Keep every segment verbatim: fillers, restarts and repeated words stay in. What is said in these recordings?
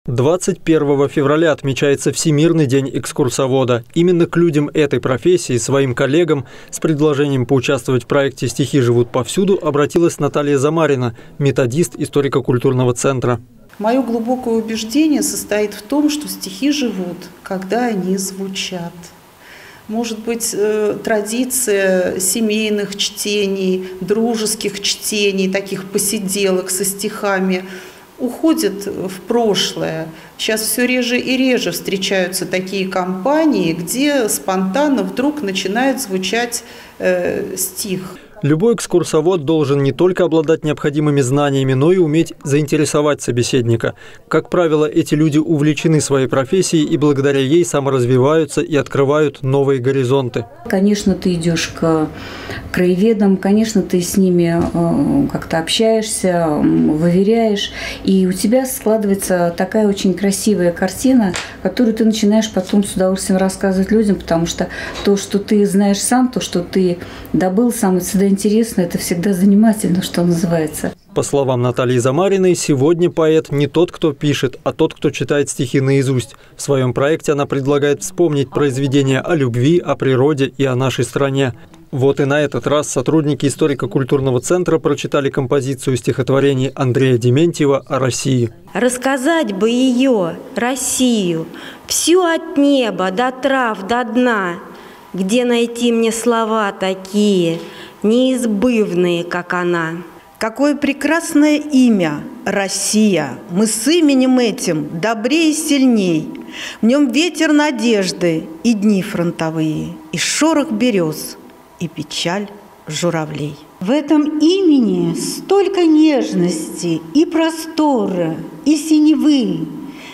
двадцать первого февраля отмечается Всемирный день экскурсовода. Именно к людям этой профессии, своим коллегам, с предложением поучаствовать в проекте «Стихи живут повсюду» обратилась Наталья Замарина, методист историко-культурного центра. Мое глубокое убеждение состоит в том, что стихи живут, когда они звучат. Может быть, традиция семейных чтений, дружеских чтений, таких посиделок со стихами уходит в прошлое. Сейчас все реже и реже встречаются такие компании, где спонтанно вдруг начинает звучать э, стих. Любой экскурсовод должен не только обладать необходимыми знаниями, но и уметь заинтересовать собеседника. Как правило, эти люди увлечены своей профессией и благодаря ей саморазвиваются и открывают новые горизонты. Конечно, ты идешь к краеведам, конечно, ты с ними как-то общаешься, выверяешь, и у тебя складывается такая очень красивая картина, которую ты начинаешь потом с удовольствием рассказывать людям, потому что то, что ты знаешь сам, то, что ты добыл сам, это всегда интересно, это всегда занимательно, что называется. По словам Натальи Замариной, сегодня поэт не тот, кто пишет, а тот, кто читает стихи наизусть. В своем проекте она предлагает вспомнить произведения о любви, о природе и о нашей стране. Вот и на этот раз сотрудники историко-культурного центра прочитали композицию стихотворений Андрея Дементьева о России. Рассказать бы ее, Россию, всю от неба до трав до дна, где найти мне слова такие, неизбывные, как она. Какое прекрасное имя – Россия! Мы с именем этим добрее и сильней. В нем ветер надежды и дни фронтовые, и шорох берез, и печаль журавлей. В этом имени столько нежности и простора, и синевы,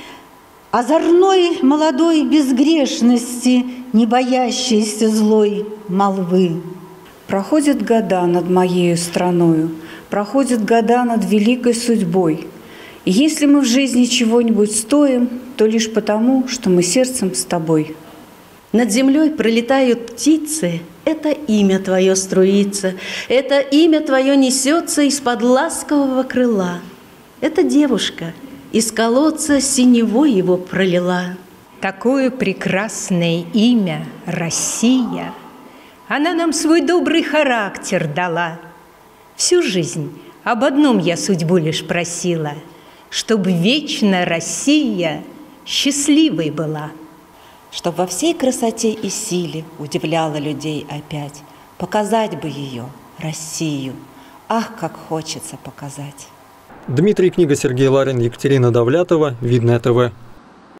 озорной молодой безгрешности, не боящейся злой молвы. Проходят года над моею страною, проходят года над великой судьбой. И если мы в жизни чего-нибудь стоим, то лишь потому, что мы сердцем с тобой. Над землей пролетают птицы, это имя твое струится, это имя твое несется из-под ласкового крыла. Эта девушка из колодца синевой его пролила. Такое прекрасное имя – Россия. Она нам свой добрый характер дала. Всю жизнь об одном я судьбу лишь просила, чтобы вечно Россия счастливой была. Чтоб во всей красоте и силе удивляла людей опять. Показать бы ее, Россию. Ах, как хочется показать. Дмитрий Книга, Сергей Ларин, Екатерина Давлятова, Видное ТВ.